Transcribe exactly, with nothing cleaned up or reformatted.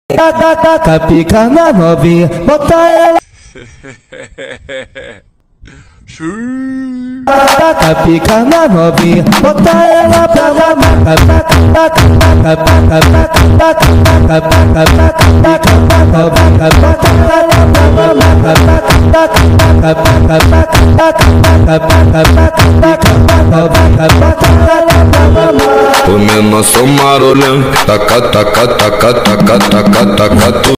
Taca pica na novinha, bota ela. Taca pica na novinha, bota ela pra mamar. O menor sou marolhão, taca, taca, taca, taca, taca, taca, taca.